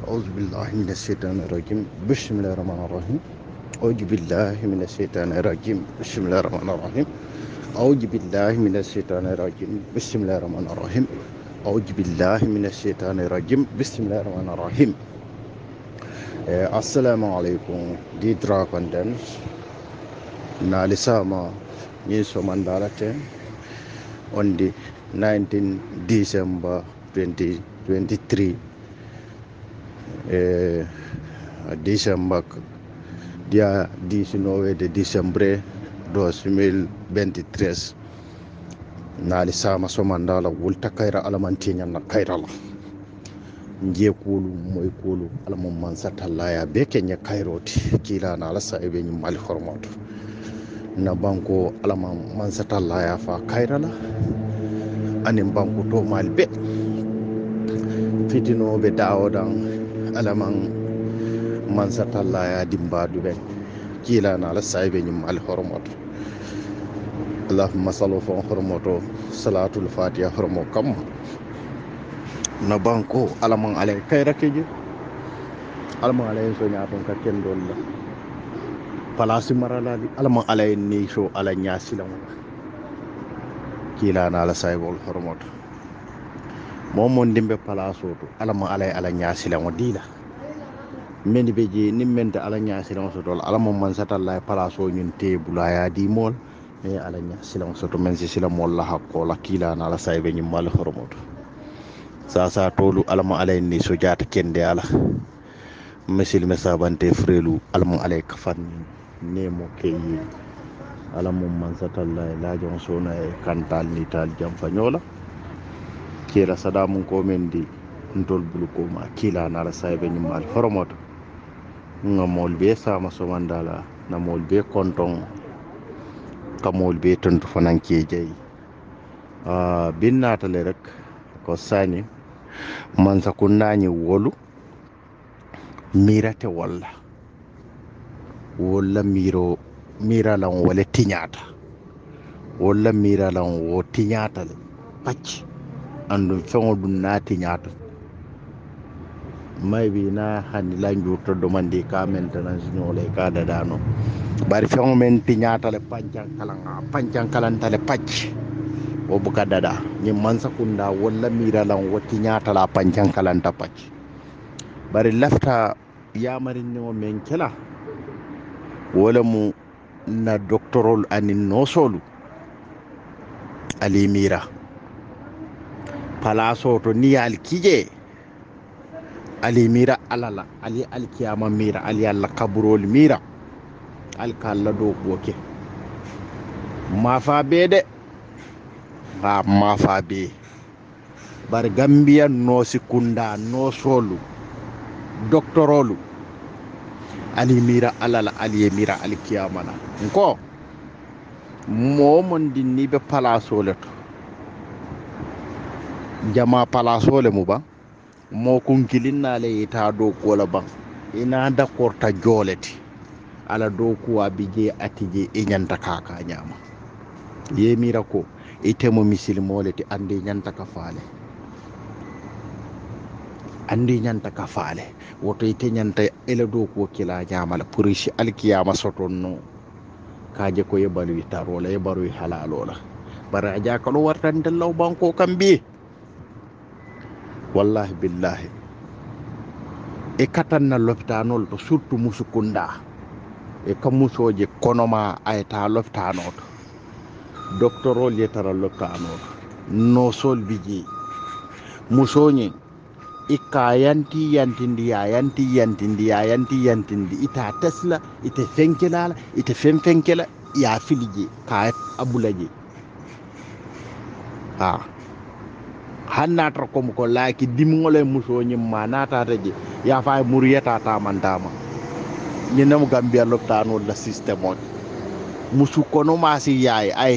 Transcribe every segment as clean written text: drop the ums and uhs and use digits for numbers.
أعوذ بالله من الشيطان الرجيم بسم الله الرحمن الرحيم أعوذ بالله من الشيطان الرجيم بسم الله الرحمن الرحيم أعوذ بالله من الشيطان الرجيم بسم الله الرحمن الرحيم أعوذ بالله من الشيطان الرجيم بسم الله الرحمن الرحيم السلام عليكم دي دراكوندنس نالساما نيسو ماندالاتين on the 19 December 2023 December dia 19 de dicembre 2023 nali sama somandala wulta kayra alamantinya na kayra la nje kulu moy kulu alamum man satalla ya bekenya kayroti kila na ala saibe ni mal hormoto na banko alamam man satalla ya fa kayra la anin banko to malbe fitino be dawodan alaman man satalla ya dimbadu ben kila na ala saibe ni mal hormoto allahumma sallu fa hormoto salatul fatiha hormo kam na banko alaman alay kayra keje alaman alay so nyaaton ka kendol la palasi maralali alaman alay ni so ala nyaasilam kila na ala saibol hormoto momon dimbe palaso to alaman alay ala nyaasilam dila mendi beje nimmenta ala nyaasilam so dol alaman man satalla palaso nyun tebula ya di mol e ala nyaasilam so to men silam walla hakko la kila na ala saibe nyum mal hormoto sa tolu alama alay ni so jata kende ala mesil mesabante frelu alama alay kafan nemo keyi alamu man satalla la jon sona e kantal ni tal jam fanyola kila sadamu ko mendi ntol bulu ko ma kila na ala saybe ni mal horomoto ngamol be sama so mandala na mol be konton kamol be tonto fananke jeyi binnatale rek ko sani man sakunnañi wolu mirate walla miralan wala tiñata walla miralan wo tiñata le pacci andum feŋo ɗum na tiñata maybi na hani lanjurto domandi ka maintenance ñole ka dadano bari feŋo men tiñata le pancankalanta le pacci o buka dada ni mansa kunda walla miralan wati nyata la panjan kalanta pacci bari lafta yamarin ni o men kela wala mu na doctorol anin nosolu ali mira palaso to ni alkije ali mira alala ali alkiyama mira ali alla kaburol mira alkalla do boke mafa bede ha mafa be bar gambia no sikunda no solu doctorolu ali mira alala ali mira alkiyamana ko momon dinni be palasole to jama palasole mu ba mo kunkilinna le ita do kola ba ina da korta joleti ala do kuwa bije atije e nyanta kaka nyama ye mira ko itemo misilmole ti andi nyanta ka faale woto ite nyanta ele do ko kila nyamala purishi alkiyama sotonno kaje ko yebalu tarola yebaru halalola bara aja ko wartan law banko kambi wallahi billahi e katanna lopitanol to surtout musukunda e kamusoje konoma ayta lopitanol doctorol yetara lopitanol no sol biji musonye ika yanti ita tesla ite fenkelala ite femfenkela ya filije ka abulaje ha hannata ko laaki dimngole musonye manata taje ya fa muriyata ta mandama ñenam gambia lopitanol la système on musu kono masi yaay ay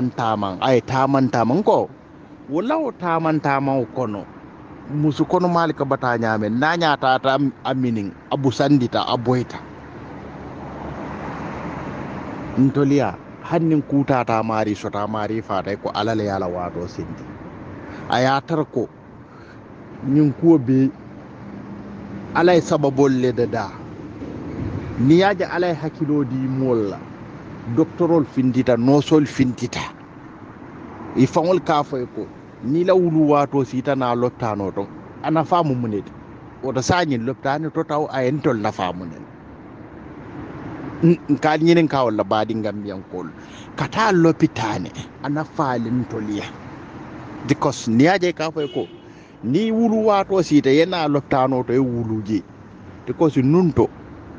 taman ko wala o taman kono musu kono malika bata nyame nanya tata aminin abu sandita aboita ntolia hannin kutata mari sota mari fata ko alale yala wato sindi ayatar ko nyin ko be alay sababol le da ni yaje alay hakilo di molla doctorol findita nosol findita i fangol ka fay ko ni la wulu wato sita na loptano to ana famu munede o da sanyin loptano to taw ayentol na famu nen ka nyinen ka wala badi ngambiyan kol kata lopitane ana falin toliya because ni yaje ka fay ko ni wulu wato sita yena loptano to e wuluje because nunto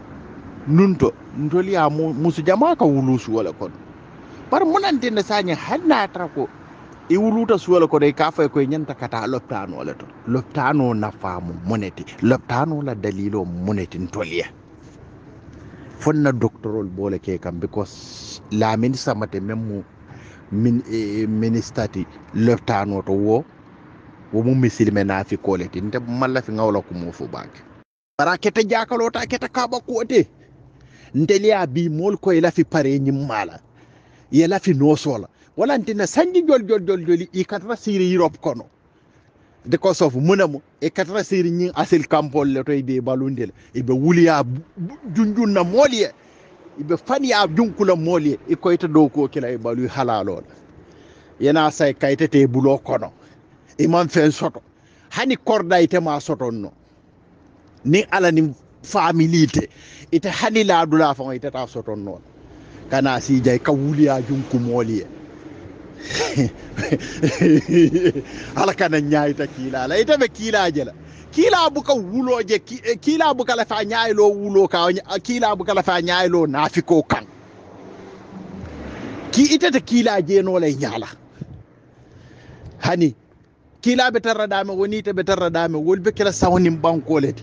ntoliya musu jama ka wulu su wala kon par munante ne sanya hanna trako e wuluta suwala ko dai ka fay ko nyanta kata loptano wala to loptano na famu moneti loptano la dalilo moneti ntoliya fonna doctorol bole ke kam because la min samate memmu min ministati loptano to wo mu misilme na fi koleti nte malla fi ngawla ko mo fu bak bara kete jakalota kete kaba kote nteliya bi mol ko ila fi pare nyimmala yela fi nosola wala ntina sanji jol i katra siri Europe kono because of munamo e katra siri nyin asil kampol le to be balundel e be wuliya junjun na moliye e be fani a junkula moliye e ko ita do ko kila e balu halalo yana say kayte te bulo kono e man fen soto hani korda ite ma soto no ni ala ni familite ite hani la dula fa ite ta soto no kana si jay ka wuliya junku moliye ala kana nyaayta kila la ite be kila jela kila buka wuloje kila buka la fa nyaaylo wulo ka kila buka la fa nyaaylo nafiko kan ki ite te kila je no lay nyaala hani kila be tarra dame woni te be tarra dame wolbe kila sawni bankoleti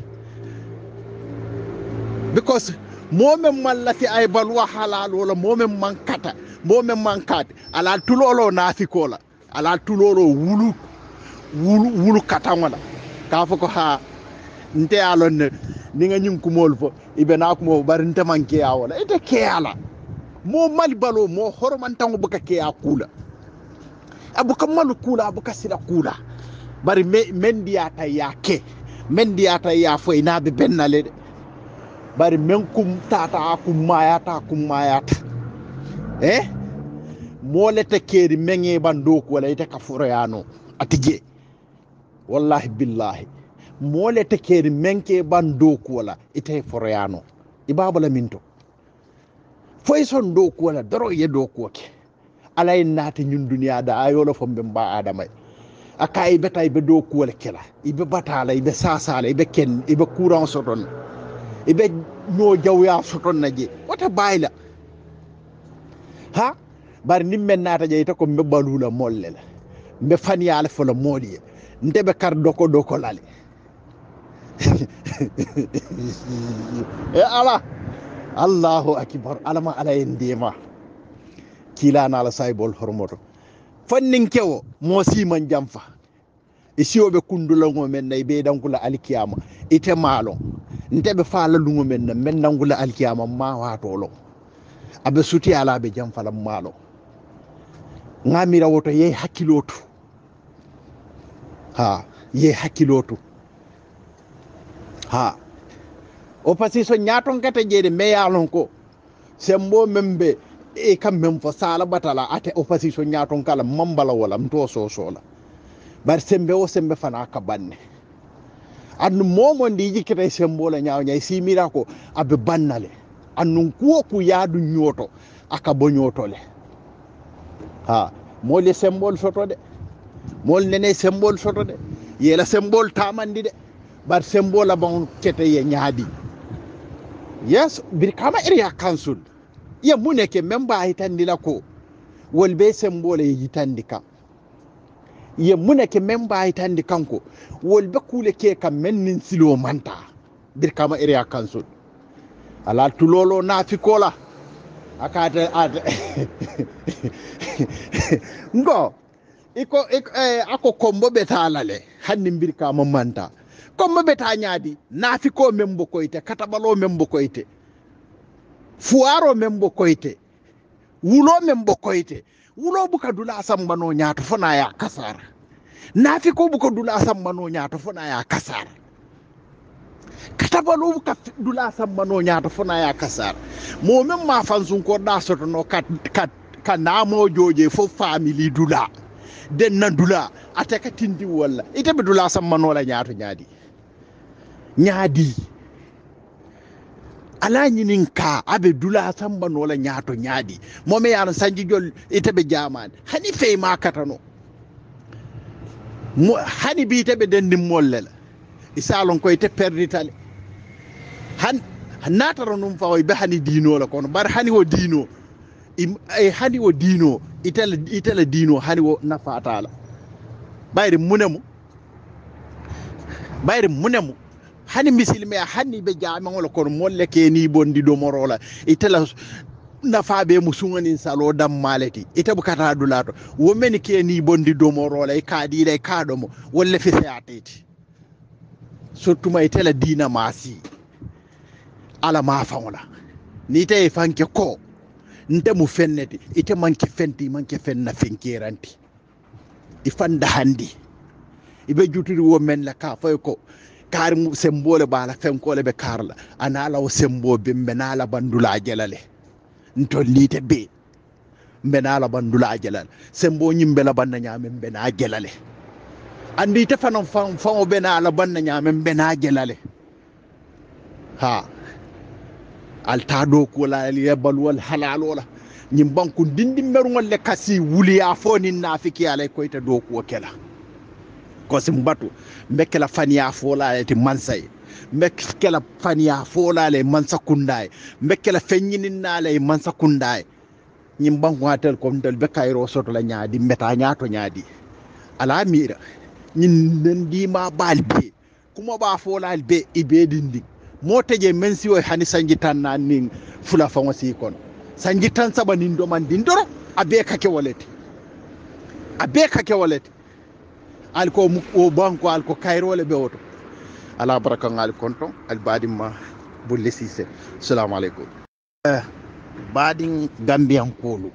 because momem mallati ay balwa halal wala momem mankata momem mankate ala tulolo nafikola ala tulolo wulu katangala ka fako ha nte alon ni nga nyum kumol fo ibe na ko mo bar nte manke ya wala ite ke ala mo mal balo mo horman tango buka ke ya kula abu kamal kula abu kasila kula bari mendiya ta yake mendiya ta ya fo ina be bennale de bari men kum tata kum mayata molete keri mengi bando ko wala ite ka furayano atije wallahi billahi molete keri menke bando ko wala ite furayano ibabala minto foyson do ko wala daro ye do ko ke alay nati ñun duniya da ayolo fombe mba adamay akay betay be do ko wala kela ibe batala ibe sasala ibe ken ibe courant soton ibe no jawya soton naje wata bayla ha bar nimmen nata jeyta ko mbe balula molle la mbe faniyale fo la moliye ndebe kar doko lale e ala Allahu akbar alama ala endema kila na la saybol hormoto fannin kewo mo siman jamfa e siwobe kundula ngo men nay be dankula alkiyama ite malo ndebe faala lungo men men nangula alkiyama ma watolo abe suti ala be jamfa la malo ngamira woto ye hakilotu ha ye hakilotu ha o pasi so nyaton kata jede meyalon ko sembo membe e kam mem fo sala batala ate o pasi so nyaton kala mambala wala mto sola bar sembe o sembe fana ka banne annu momo ndi jikete sembo la nyaaw nyay simira ko abe bannale annun kuwo ku yaadu nyoto aka bo nyotole ha mole symbole soto de mol nene symbole soto de yela symbole tamandi de bar symbole abon kete ye nyaadi yes bir kama area council ya muneke memba hitandi la ko wolbe symbole yitandi ka ye muneke memba hitandi kanko wolbe kule ke kam mennin silo manta bir kama area council ala tulolo nafikola akata ngo ako kombo betalale hanni mbirka mamanta kombo beta nyaadi nafiko membo koyte katabalo membo koyte fuaro membo koyte wulo membo koyte wulo buka dula sambano nyaato fona ya kasara nafiko buka dula sambano nyaato fona ya kasara katabalu ka dula sambano nyaata fona ya kasar mo men ma fansun ko da soto no ka namo joje fo family dula den na dula ataka tindi walla ite be dula sambano la nyaato nyaadi ala nyinin ka abe dula sambano la nyaato nyaadi mo me yaran sanji jol ite be jaman hani fe ma katano mo hani bi ite be den molle la isalon ko ite perditale han natara num fawo be hani dino la kono bar hani wo dino hani wo dino itala dino hani wo nafatala bayri munemu hani misilme hani be jama ngol kono molle ke ni bondi do morola itala nafabe musungani salo dam maleti itabu kata dulato womeni ke ni bondi do morola e kaadi le kaado mo wolle fi sayateti surtout ma itala dina masi ala ma faŋola ni te fanke ko nte mu fenneti ite manke fenna fenkeranti ifanda handi ibe jutiri wo men la ka fay ko kar mu sembole bala fenkole be karla anala o sembo be menala bandula jelale nto lite be menala bandula jelale sembo nyimbe la banna nyame be na jelale andi te fanon fan be na la banna nyame be na jelale ha alta do ko la yebal wal halal wala nyim banku dindi merungol le kasi wuli ya foni nafiki alay ko ita do ko kela ko simbatu mbekela faniya fola ti mansay mbekela faniya fola le mansa kunday mbekela fenyinin nale mansa kunday nyim banku hatel ko ndel be kayro soto la nyaadi meta nyaato nyaadi ala mira nyin ndi ma balbe kuma ba fola be ibe dindi moteje men si o hani sanji tan nan nin fula fa wasi kon sanji tan saba nin do man dindoro abe kake walete alko o banko alko kayrole be woto ala baraka ngal konton al badima bulle sise assalamu alaikum badin gambian kolu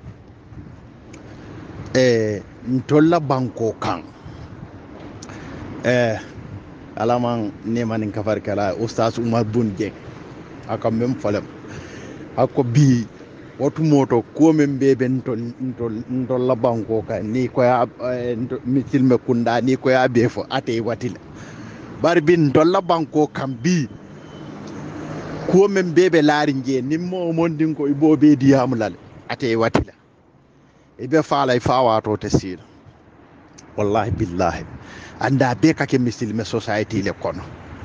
ntolla banko kan alaman nemanin kafar kala ustaz Umar Bun Jeng aka mem falam ako bi watu moto ko men bebe ntol la banko ka ni ko ya mitil me kunda ni ko ya be fo ate watila barbin ntol la banko kam bi ko men bebe laari nje ni mo mondin ko ibobe diyamulal ate watila ibe faala fawato tesira wallahi billahi anda be kake misilme society le kono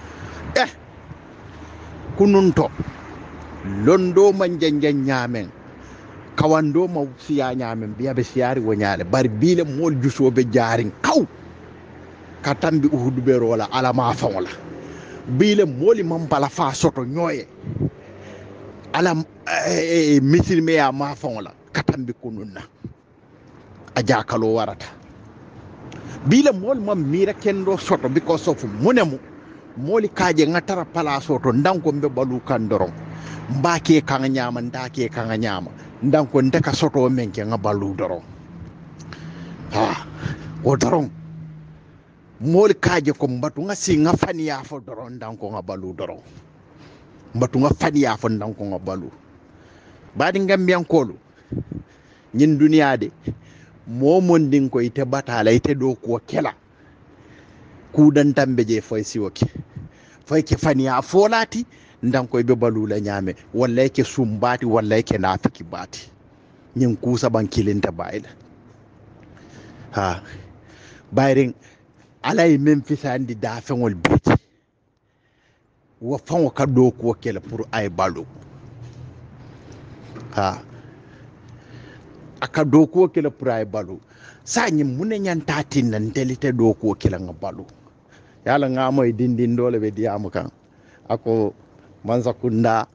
kununto londo manjanjan nyamen kawando ma siya nyamen biya be siyari wonyale bar bile mol jusobe jarin kaw katambi uhudu be rola ala ma fawola bile moli mambala fa soto nyoye ala misilme ya ma fawola katambi kununna aja kalo warata bila mol mam mira kendo soto because of munemu moli kaje ngatara pala soto ndanko mbe balu kandoron mbake kanga nyama ndake kanga nyama ndanko ndeka soto menke ngabalu doron ha o doron moli kaje ko mbatu ngasi ngafani ya fo doron ndanko ngabalu doron mbatu ngafani ya fo ndanko ngabalu badi ngambian kolu nyin duniya de momon din ko ite batala ite do ko kela kudan tambe je foy siwoke foy ke faniya folati ndan ko be balula nyame walla yake sumbati walla yake nafiki bati nyin kusa ban kilinta bayila ha bayring alay memphis andi da fengol biti wo fango ka do ko kela pour ay balu ha aka doko kila pray balu sanyi mune nyanta tinnan delite doko kila nga balu yala nga moy dindin dole be diamu kan ako manza kunda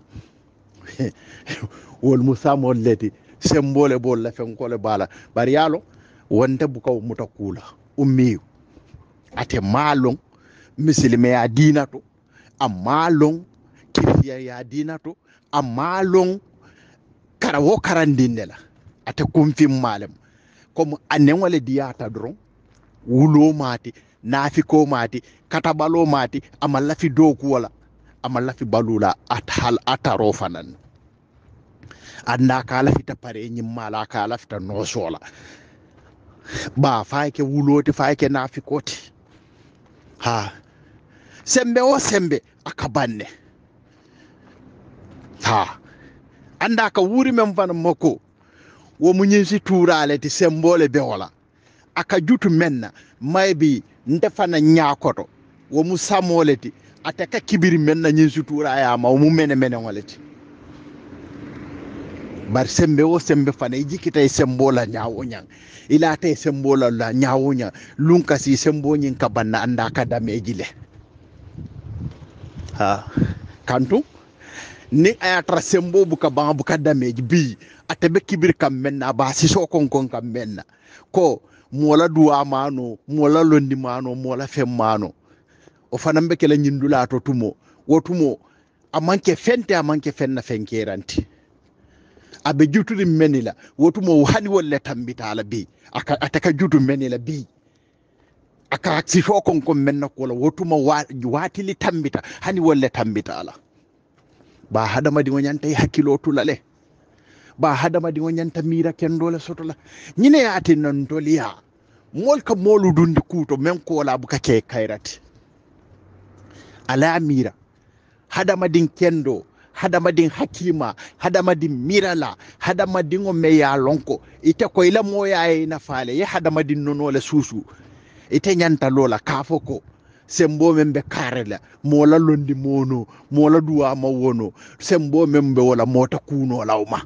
wol musa molleti sembole bol la fen kole bala bari yalo wonte bukaw mutakula ummi ate malong misilme ya dinato amalong kiriya ya dinato amalong karawo karandinde la ate kumfim malem comme anen wala diyata dron wulo mati nafiko mati katabalo mati amalla fi doku wala amalla fi balula athal ataro fanan anda kala fita pare nyimmala kala fita no sola ba fayke wuloti fayke nafikoti ha sembe o sembe aka banne ha anda ka wuri men fana mako wo mu nyinsi turale ti sembole be wala aka jutu menna maybi ndefana nyakoto wo mu samoleti ataka kibiri menna nyinsi turaya ma mu mene ngoleti bar sembe o sembe fana jikita sembola nyaawo nyang ila tay sembola la nyaawo nya lunka si sembo nyin ka banna anda ka dameji le ha kantu ni ayatra sembo buka banga buka dameji bi atebe kibir kam menna ba si so kon kam menna ko mola duwa mano mola londi mano mola fem mano o fana mbeke la nyindula to tumo wotumo amanke fenna fenkeranti abe juturi menila wotumo hani wolle tambita ala bi ataka jutu menila bi aka si so kon menna ko la wotumo watili tambita hani wolle tambita ala ba hadama di wonyanta hakkilo tulale ba hadama di wonyanta mira kendole sotola nyine yaati non doliya molka molu dundi kuto men ko la buka ke kairati ala mira hadama din kendo hadama din hakima hadama din mirala hadama din o meya lonko ite ko ila moya e na fale ye hadama din nono le susu ite nyanta lola kafoko sembo membe karela mola londi mono mola duwa ma wono sembo membe wala mota kuno lawma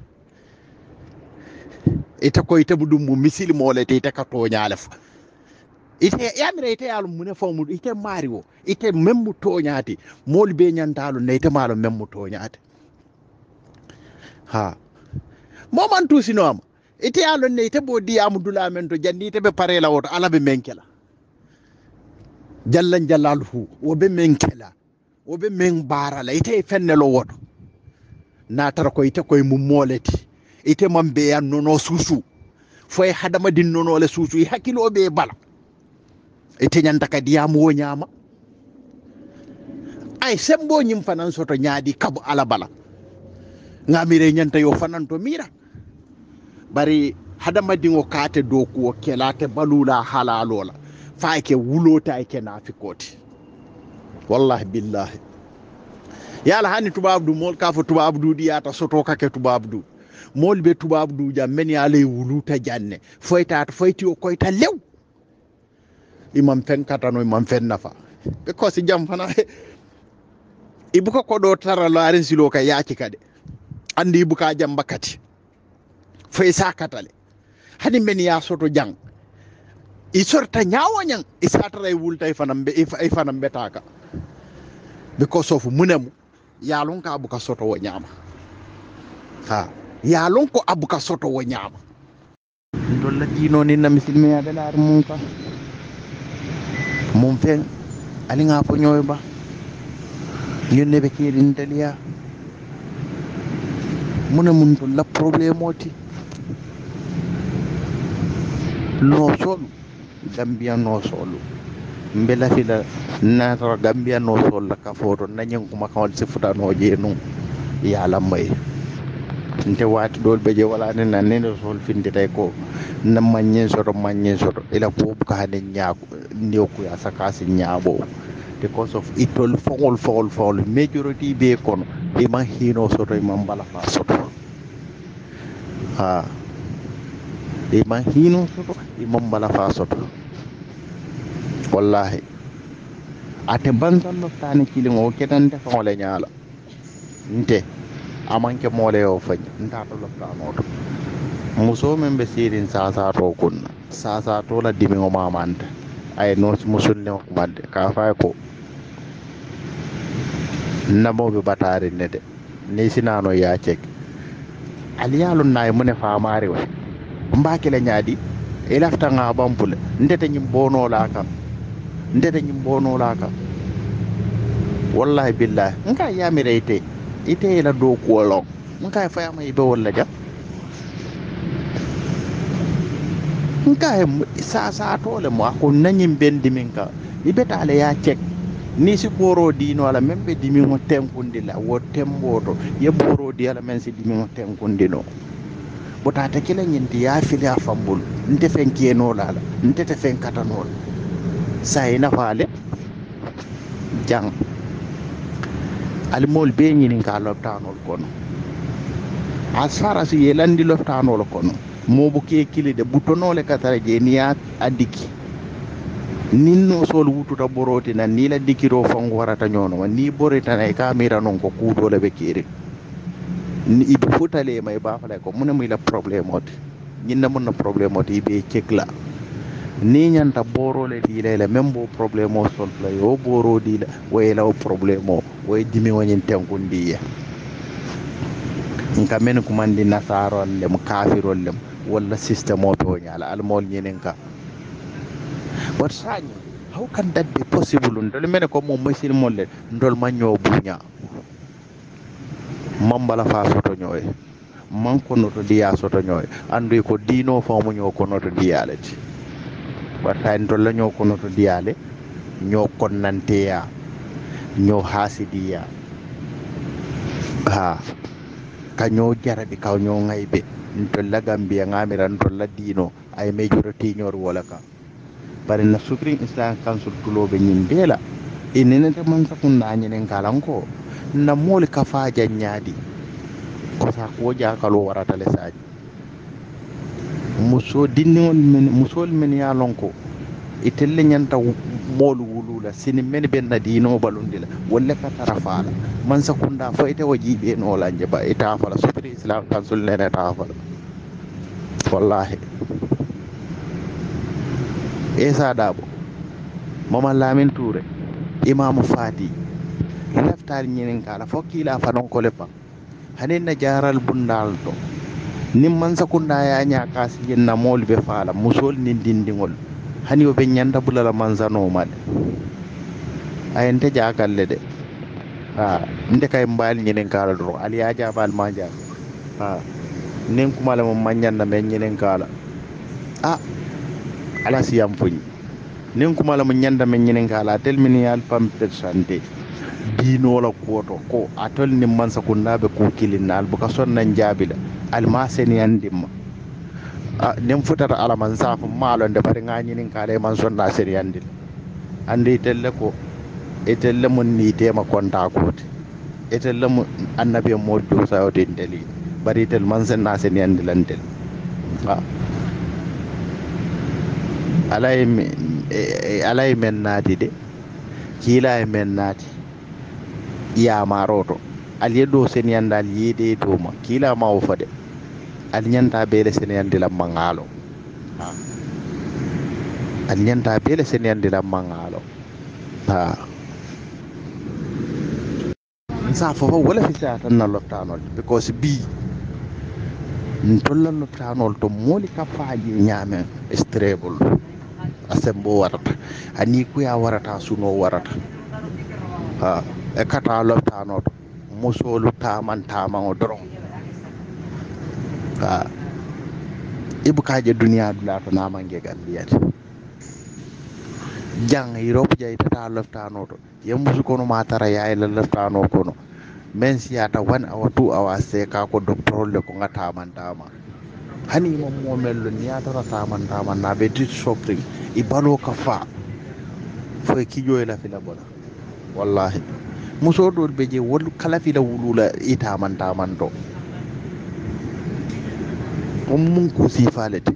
ite ko ite budum mu misili mole te ite ka to nyalef ite yamira ite yalu mune fomu ite mario ite memmu to nyaati mol be nyantalu ne ite malo memmu to nyaati ha moman tu sinom ite yalu ne ite bodi amudula men to jandi ite be parela woto ala be menkela jallan jalaluhu wobe menkela wobe men barala ite fennelo woto na tar ko ite koy mu moleti ite mambe yan nono susu foy hadama din nono le susu i hakilo be bala ite nyanta ka diamu wo nyama ay sembo nyim fanan soto nyaadi kabu ala bala ngamire nyanta yo fanan to mira bari hadama dingo kate do ko kelate balula halalola faake wulota ke nafikoti wallahi billahi yala hani tubabdu mol ka fo tubabdu diyata soto kake tubabdu mol be tubabdu jam men yale wuluta janne foyta foyti o koyta lew imam fen katano imam fen nafa because jam fana ibuka ko do tara larin silo ka yaaki kade andi ibuka jam bakati foy sakatale hani men ya soto jang i sorta nyawanyang isatra e wulta e fanam betaka because of munemu yalon ka abuka soto wo nyama ha yalon ko abuka soto wo nyama dolla dino ni na misilme ya belar mun ka mun fen ali nga fo nyoy ba yonne be kirin taliya munamun to la problème oti no solu Gambia no solu mbela fila na Gambia no sol la ka foto nanyen kuma kawal sifuta no je no ya lamay nte wati dol beje wala ne nan ne sol finde tay ko na manyen soto ila ko ka hade nyaako ndiw ko ya sakasi nyaabo because of itol fogol majority be kono e man hino soto e man bala fa soto ha e man hino soto e man bala fa soto wallahi ate bantan no tani kilin o ketante fa le nyaala nte amanke mole o fany nta to loptano to muso men be sirin sasa to kunna sasa to la dimi o mamanta ay no musul ne ko madde ka fa ko namo be batare nede ni sinano ya cek aliyalu nay mune fa mari wa mbake la nyaadi e lafta nga bampule ndete nyim bono la ka wallahi billahi nka yamire ite la do ko lo nka fa yama ibe wala ja nka sa to le mo ko nanyim bendi minka ibe tale ya cek ni si boro dino ala men ɓe dimimo tenkundi la wo temboto ye boro di ala men si dimimo tenkundi no botata kila ñinti ya fili a fambul nte fen kiyenola ala ntete fen katanola sa ina faale jang alimol be ñinin ka loptanol kono as far as ye landi loptanol kono mobu ke kilide butonole katara je ni ya adiki nin no sol wututa boroti nan ni la dikiro fango warata ñono ni borita nay kamira non ko kuudole be kiri ni ibu futale may ba fala ko mun muy la problème ot ñinna mun na problème ot ibe cekla ni ñanta borole di la même bo problème o sol la yo boro di la way la problème o way dimi wonin tenkundi ya nka men ko mandi nasaro lem kafirol lem wala système o to nyala al mol ñenen ka but sañi how can that be possible ndol men ko mo machine molle ndol ma ñoo buña mambala fa soto ñoy man ko no to diya soto ñoy andu ko dino fa mo ñoo ko no to diyale ti wata ndol la ñoo ko no to diyale ñoo konnante ya ñoo hasidiya ha ka ñoo jarabi ka ñoo ngaybe ndol la gambia ngamira ndol la dino ay majority ñor wala ka bari na supreme islam council tulobe ñin bela inenete man sakunda ñinen kalanko na moli ka fa janyaadi ko sa ko jakalo warata le saaji muso dinniol men musol men ya lonko itelle nyanta molu wulula sini men ben na dino balundila wolle ka tarafala man sakunda fa ite wajibe no lanje ba ita fala supreme islam council lene ta fala wallahi Esa Dabo Mama Lamin Touré Imam Fati laftar ñinen kala fokila fanon ko lepa hanin na jaral bundal to nim man sakunda ya nya kas jenna mol be fala musol nin dindingol hani o be nyanda bulala manzano made ayente jakalle de ha nde kay mbal ñinen kala do ali ya jabal manja ha nen kumala mo manyanda men ñinen kala ah ala siyam fuñ nin kuma la mo nyanda men nyinen kala tel min yal pam santé dino la koto ko atol ni man sakunda be ko kilinal bu ka sonna njabila al ma sen yandimma nem futata ala man safu malo de bari nga nyinin kala man sonna sen yandil andi telle ko etelle mon ni tema konta kote etelle mo annabi mo do sawote ndeli bari tel man sen na sen yandilantel alay men naati de kiila e men naati yamaroto al yeddo sen yandal yede to ma kiila ma o fade al nyanta bele sen yandila mangalo al nyanta bele sen yandila mangalo ha sa fo wala fi sa tan na loptanol because bi ntolla loptanol to moli ka faaji nyame stable asembo warata ani ku ya warata suno warata ha e kata loptano to musolu tamantama o doron ha ibukaje duniya dula to namange gambiyati jang europe jay tata loftano to yemusu kono matara yaay la loftano kono men siyata 1 hour 2 hours se ka ko docteur le ko ngata mantama hani mo mello niyata tamantama na be dit sopri ibalo ka fa fo kijo la fila bola wallahi muso do be je wol kala fila wulula ita man do mun ko sifalati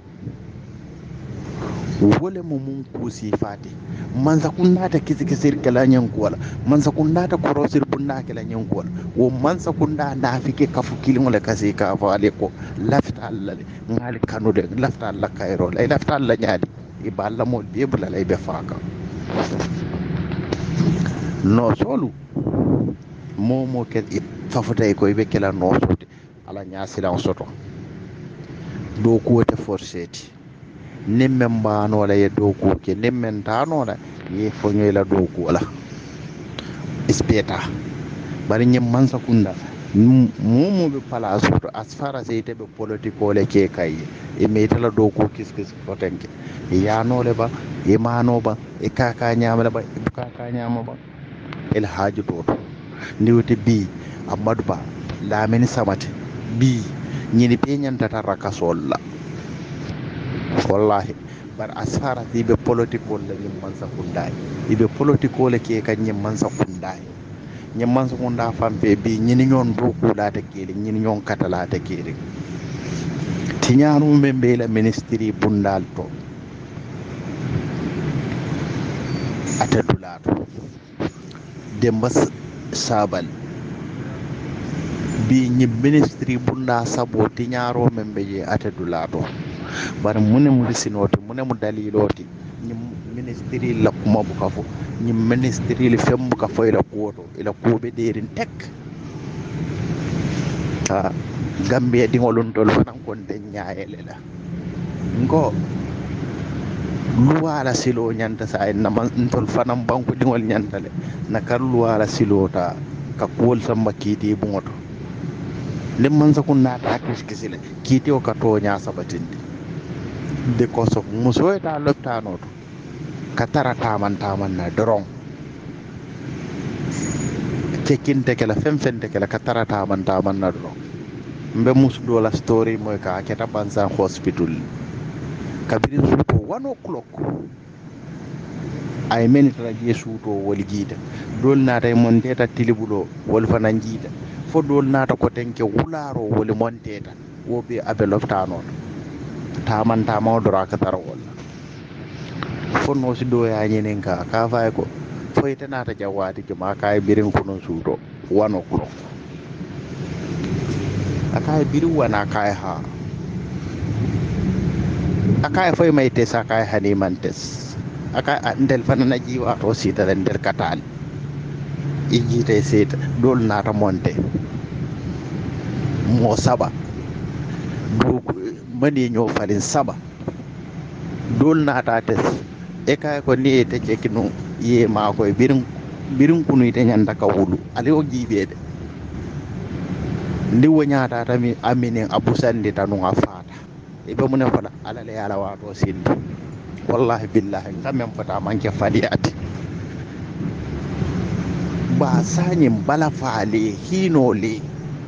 wole mo mun ko sifati man sakunda ta kisi kala nyan ko wala man sakunda ta korosir bunna kala nyan ko wala wo man sakunda da fike kafu kilin wala kasi ka fa ale ko lafta Allah ngali kanude lafta Allah kayro lay lafta Allah nyaadi iballa mo debula lay be faaka no solu momo ke fafutay koy be kala no sote ala nyaasila on soto do ko te forseti nimmen mbano la ye do ko ke nimmen tano la ye fonyo la do ko la ispeta bari nyem man sakunda momo be pala soto as far as ite be politiko le ke kay e metala do ko kiskis fotenke ya no le ba e mano ba e kaka nyama ba e kaka nyama ba el haaju to ndiwte bi Amadou Ba Lamine Samate bi ñini be ñantata rakasol la wallahi bar asfara ibe politique wala ñim man sa kundaay ibe politique wala ke kan ñim man sa kundaay ñim man sa kunda fambe bi ñini ñon do kulata kele ñini ñon katalata kele tiñaanu membe la ministry bundal to atadulato demba sabal bi ñi ministry bunda sabo tiñaaro membe je atadulato bar mune mu sinoti mune mu daliloti ñi ministry la kuma bu kafo ñi ministry li fembu ka fo ila kuoto ila kuube derin tek ta Gambia dingolun tol fanan kon de nyaayele la ngo luwala silo nyanta sa en nama tol fanan banko dingol nyantale na kar luwala silo ta ka kol samba kiti bungoto lim man sa kun nata kiskisile kiti o ka to nya sabatindi de ko so muso eta loptano to katara taman na dorong cekinte kala femfente kala katara taman na dorong mbe musdo la story moy ka keta Bansan hospital kabirin suto 1 o'clock ay menitra je suto wol jiita dol nata monteta tilibulo wol fanan jiita fo dol nata ko tenke wularo wol monteta wobe abe loftano taman dora ka tar wol fo no si do ya nyenen ka fay ko fo ite nata jawati ke ma kay birin kuno suto 1 o'clock akai biru wana kai ha akai foi mai tes akai hani mantes akai andel fanana jiwa to sita den der katal ijite sita dol nata monte mo saba do mani nyo falin saba dol nata tes e kai ko ni te kekinu ye ma ko birin kunu ite nyanda ka wulu ale o jibede ndi wonyata tami aminin abusandi tanu nga fata ibe mun fada alale yala wato sindi wallahi billahi kamem fata manke fadiati ba sanyin bala fale hinole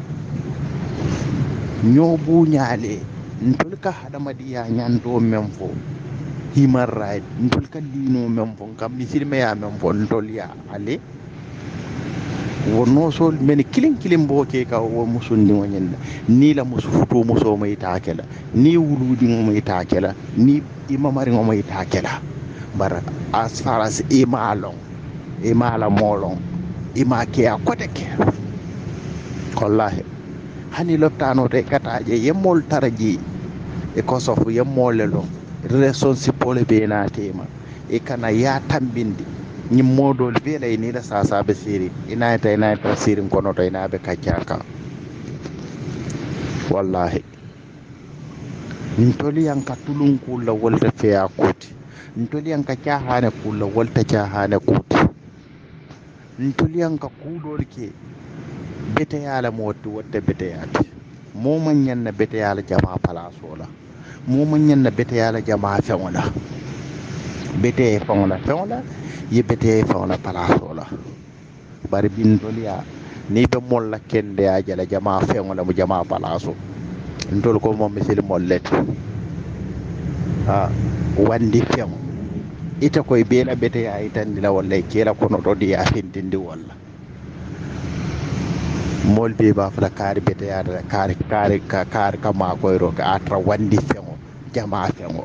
nyobu nyale ntulka hadamadiya nyando memfo human right ntulka dino memfo kam misilme ya memfo ntolya ale wono sol men kilin boke ka wo musundi wonyenda ni la musu futo muso may taakela ni wuludi mo may taakela ni imamari mo may taakela bara as far as imala molon imake a koteke wallahi hani loptano te kataje yemmol taraji e ko sofu yemmole lo responsible be na tema e kana ya tambindi ñi modol vele ni la sasa be siri ina ta siri kono to ina be kacaka wallahi ntoli yanka tulun kula wolta fe akoti ntoli yanka cahane kula wolta cahane kuti ntoli yanka kudol ke bete yala moti wotte bete yati mo man yanna bete yala jama palasola mo man yanna bete yala jama fewla bete fewla yebete fawna palaso la bari bin doliya ni be molla kende ya jala jama fengola mu jama palaso ndol ko mom misil mollet ha wandi fengo ita koy bela bete ya itandi la walla kela kono do di ya findindi walla mol be ba fala kari bete ya da kari kama koy ro ka atra wandi fengo jama fengo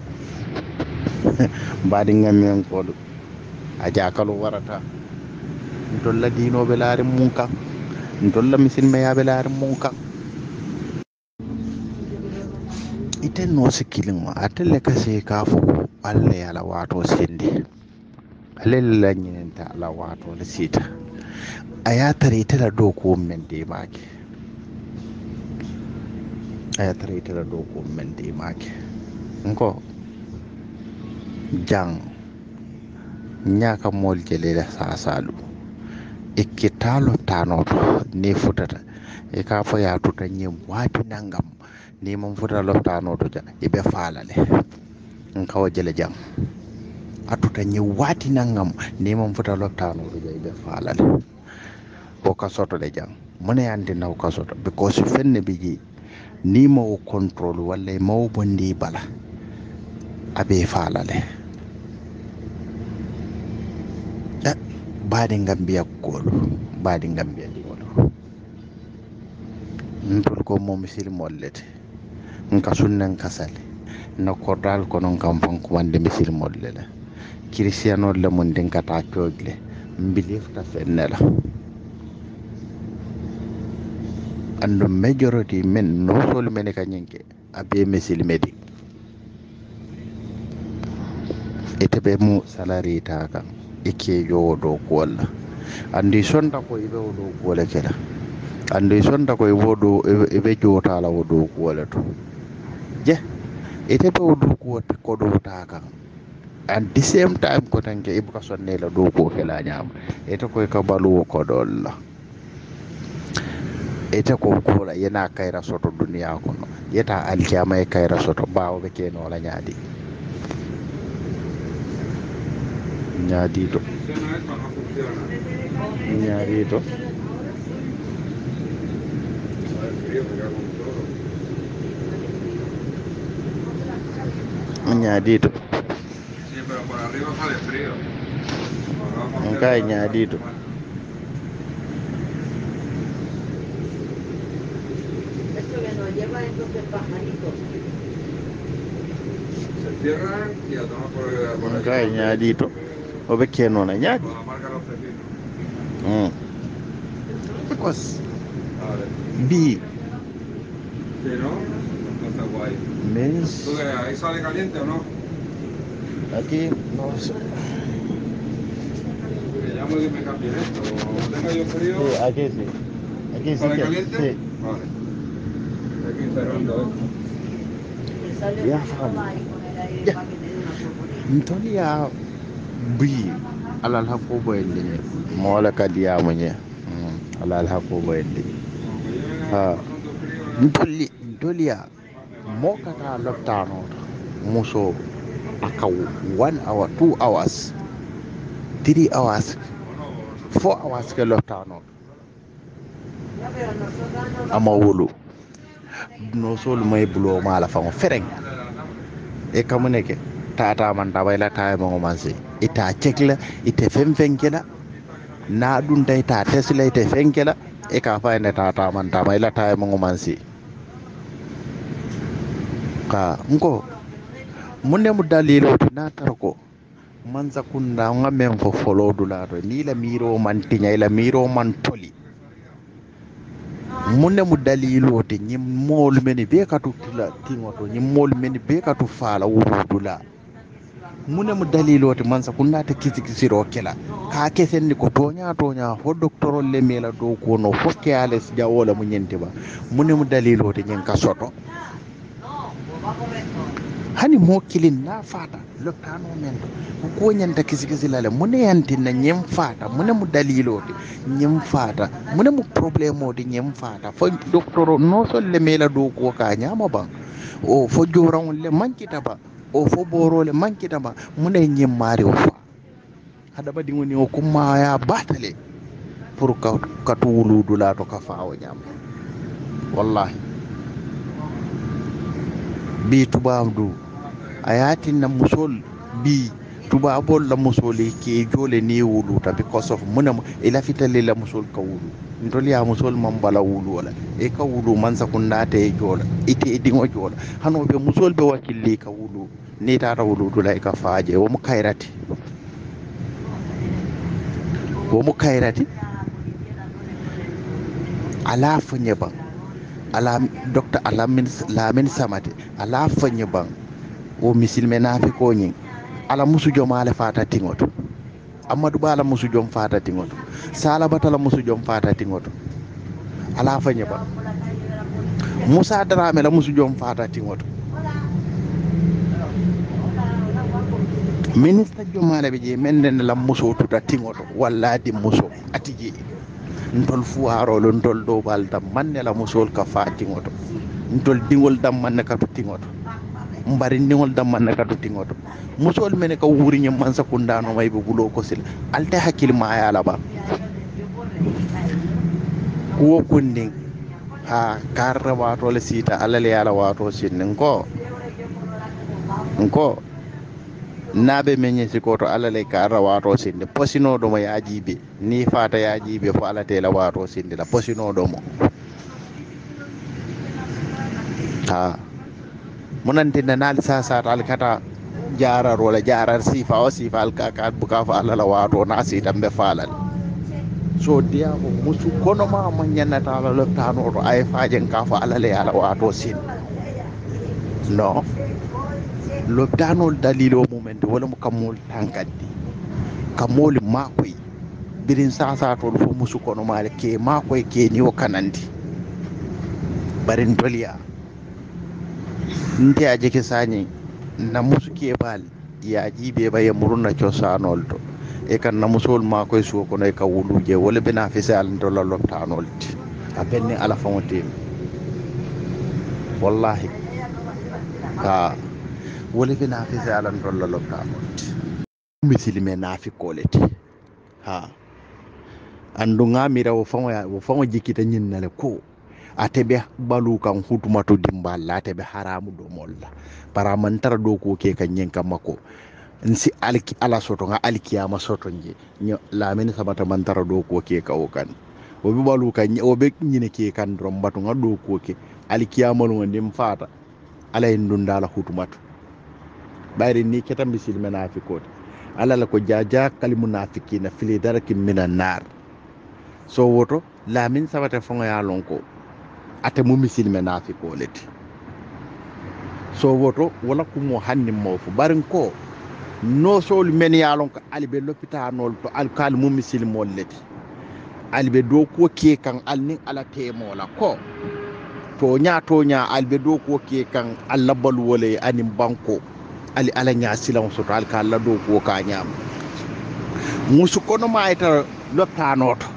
badi ngamen ko aja kalu warata ndolla dinoɓe laare mum kan ndolla misilmeyaɓe laare mum kan iten no sikkilin a telle kase ka fo allah ala wato sendi alella ñinenta ala wato le sita a yatare itela dow ko men de make nko jang ñaka mol jelela sasalu ikkitalo tanoto ni futata e ka fo ya tuta nyem wati nangam ni mom futa lo tanoto ja ibe falale nkaw jele jam atuta nyi wati nangam ni mom futa lo tanoto ja ibe falale o kasoto le jang mune andi naw kasoto because fenne biji ni mo control walla mo bondi bala abe falale baadi Gambia kolu baadi Gambia dingolo ntol ko mom silmol lete nka sunnen kasale na kordal ko non kam fan ko wande silmol lele Cristiano le mon den kata cogle mbilif ta fennela ando majority men no sol men ka nyenke abe mesil medi ete be mu salary ta kan ike yo do kola andi sonda ko ibe do kola kala andi sonda ko ibe jota la do kola to je ete be do ko do ta kan at the same time ko tanke ibu ka sonne la do ko kala nyam ete ko ka balu ko dol ete ko kola yana kayra soto duniya kono yeta alkiyama e kayra soto bawo be keno la nyaadi ñaadito ñaadito ñaadito kay ñaadito Esto que nos lleva entonces pajaritos. Se cierran y a tomar por kay ñaadito o be keno na ñaadi con la marca Los Pepinos. because Vale. bi Sí, ¿no? No está guay. means ¿Tú qué? ¿Ahí sale caliente o no? aquí no sé. Que llamo y me cambien esto. O tenga yo frío. Sí, aquí sí. Aquí sí. ¿Sale que- caliente? Sí. Vale. Aquí cerrando esto. Que sale Ya, un poco Fran. más y con el aire Ya. para que te dé una borbotita. ntoli ya bi alal hakko boyndi mola kadi ya munye alal hakko boyndi Como lleven Ah. ahí pasando frío. ntoli ya mo kata loptano muso aka 1 hour 2 hours 3 hours 4 hours ke loptano Ya, pero nosotros no ama wulu no sol may bulo mala fa fereng e kamuneke tata man tabayla tay mo mansi ita cekla ite femfenkela na ɗum dayta tesla ite fenkela e ka fayne tata man tabayla tay mo mansi ka ngo munne mu dalilo na tarko man zakunda ngamen ko folodulato ni la miro man tinya la miro man toli munne mu dalilo te nyim mol meni be katu tila tingoto nyim mol meni be katu fala wurudula munne mu dalilo te man zakunda te kisi kela ka kesenni ko tonya fo docteur le mela do ko no fo keales jawola mu nyenti ba munne mu dalilo te nyen ka soto hani mo kilin na fata loktano men ko nyanta kisi lale mune yanti na nyem fata mune mu dalilote nyem fata mune mu problème ode nyem fata fo docteur no so le mela do ko ka nyama ba o fo joran le mankita ba o fo boro le mankita ba mune nyem mari o fa hada ba dingoni o kuma ya batale pour ka to wuludu la to ka faawo nyam wallahi bi tubamdu ayatin na musol bi tubabol la musole ke jole ni wuluta because of munam ila fitale la musol ka wulu ndoli ya musol man bala wulu wala e ka wulu man sakunda te jola ite dingo jola hano be musol be wakilli ka wulu ni tata wulu dula e ka faaje wo mu kayrati ala fanye ban ala docteur alamin samate ala fanye ban o misilme nafi ko nyin ala musu jom ala fata tingoto amadou bala musu jom fata tingoto sala batala musu jom fata tingoto ala fanye ba musa drame la musu jom fata tingoto ministre jomale be je menden la muso tuta tingoto walla di muso atiji ntol fuarolo ntol do balda manne la musol ka fa tingoto ntol dingol dam manne ka tingoto mbari ndingol damman ka to tingoto musol mene ka wuri nyam man sakunda no may bulo ko sil alte hakil ma ya la ba kuwo kundin ha karra wato le sita alale yala wato sin ko nabe menye sikoto alale karra wato sin de posino do mo yajibe ni fata yajibe fo alate la wato sin de la posino do mo ha munante nanal sa alkata jarar wala jarar sifa o sifa alka buka fa alala wato na sita be falal so dia ko musu kono ma manyanata la loptano to ay fajen ka fa alale yala wato sin no loptanol dalilo moment wala mo kamol tankaddi kamol makoy birin sasa to fo musu kono male ke makoy ke ni o kanandi barin doliya nte aje ke sani na musu ke bal ya jibe ba yamuruna ciosanol to e kan na musol makoy suko kono e ka wuluje wala bena fisal to la loptanol a benne ala fonte wallahi ka wala bena fisal to la loptanol misilime nafi koleti ha andunga mira wo fango jikita nyinnale ko atebe balu kan hutumato dimballa atebe haramu do molla para man tara do ko ke kan nyen kamako nsi alki ala soto nga alkiyama soto nje la men sabata man tara do ko ke kawo kan o bi balu kan o be nyine ke kan rombatu nga do ko ke alkiyama no ndim fata ala ndundala hutumato bayri ni ketam bisil menafikoti ala la ko jaja kal munafiqina fili darakin minan nar so woto la min sabata fonga ya lonko ate mu misil menafiko leti so woto wala ko mo hanni mo fu barin ko no sol men ya lonko albe l'hôpital to alkal mu misil mo leti albe do ko ke kan alni ala temo la ko to nya albe do ko ke kan allabal wole anim banko ali ala nya silan so al ka la do ko ka nyam musu kono ma ita loptanoto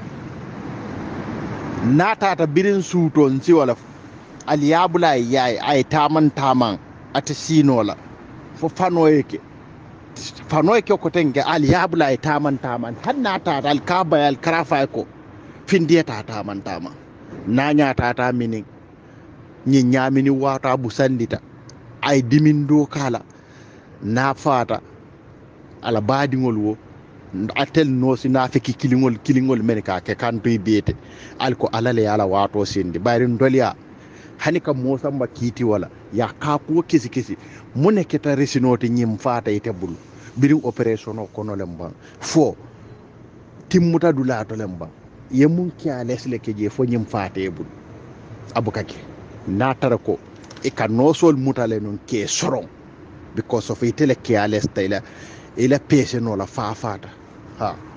natata birin suto nsi wala ali yabula yayi ay taman ata sinola fo fanoyeke ko tenge ali yabula ay taman hannata al kaba al karafa ko findiyata taman nanya tata minin nyi nyamini wata busandita ay dimindo kala na fata ala badingol wo atel no si na feki kilingol men ka ke kan tuy bete alko alale ala wato sindi bayri ndoliya hanika mosamba kiti wala ya ka ko kisi mune keta resinoti nyim fata ite bulu birin operation o kono lemba fo timmuta dula to lemba yemun kya lesle ke je fo nyim fata e bulu abukake na tarako e kan no sol mutale non ke soron because of itele kya lesta ila pese no la fafata ha